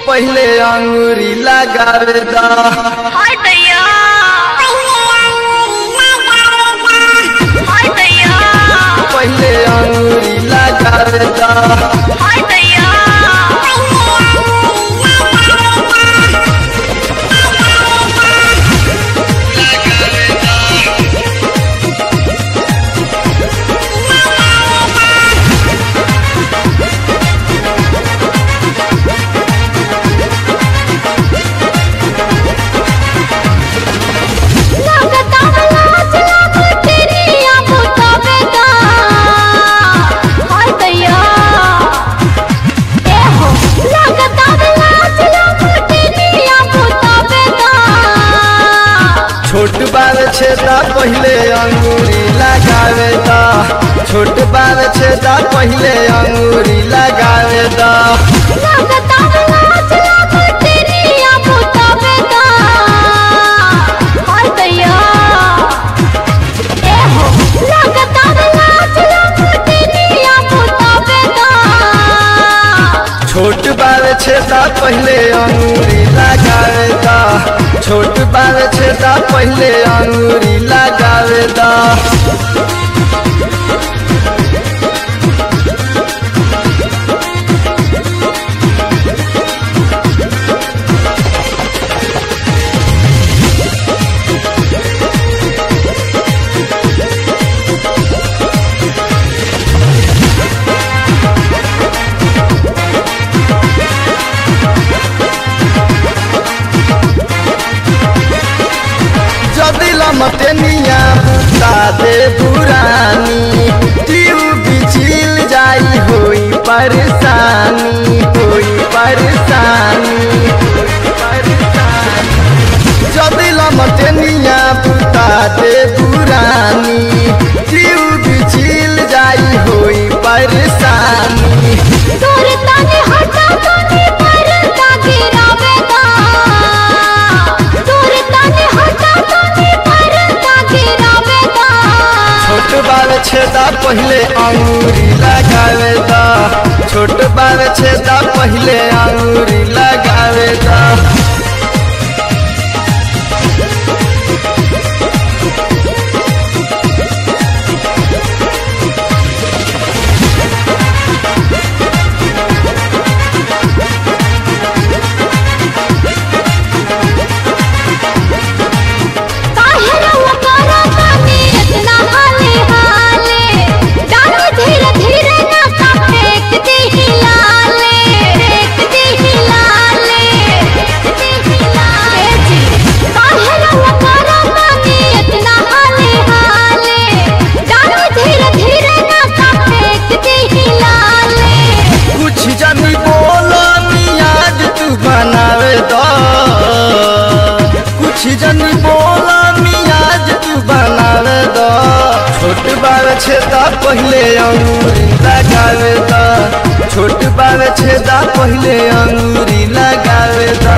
पहले अंगूरी लगावे दा। हाय दैया हाय दैया पहले अंगूरी लगावे दा। हाय दैया छोट बार छेदा पहले अंगूरी लगावे दा। छोट बार छेदा पहले अंगूरी लगावे दा। छोट बार छेदा पहले अंगूरी लगावे दा। छोट बार छेदा पहले अंगूरी लगावे दा। मटनिया बुता दे पुरानी ट्यूब बिछिल जाई होई परेशानी होई परेशानी। जदिला मटनिया बुता दे पुरानी ट्यूब बिछिल जाई होई परेशानी। छोट बार छेदा पहले अंगूरी लगावे दा। छोट बार छेदा पहले अंगूरी लगावे दा। जनी बोला मियाज तू बनावे दो। छोट बार छेदा पहले अंगूरी लगावे दा। छोट बार छेदा पहले अंगूरी लगावे दा।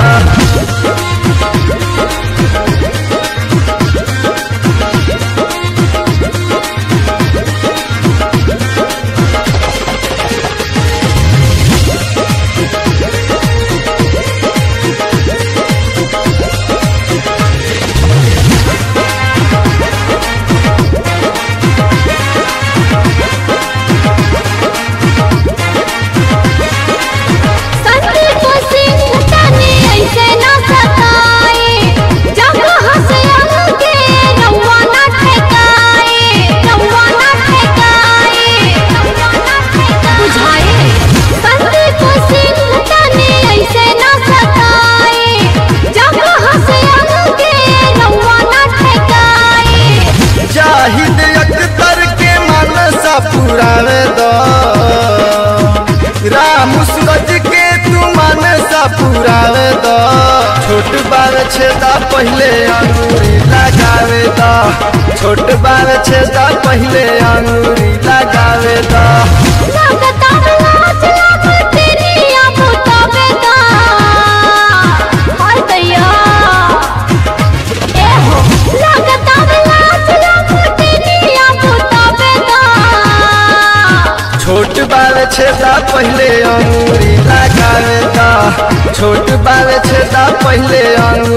पुरावे दो राम सूरज के तू मन सा पुरावे दो। छोट बार छेदा पहले अंगूरी लगावे दा। छोट बार छेदा पहले अंगूरी लगावे दा। छोट बार छेदा पहले अंगूरी लगावे दा। छोट बावे छेदा पहले अंगूरी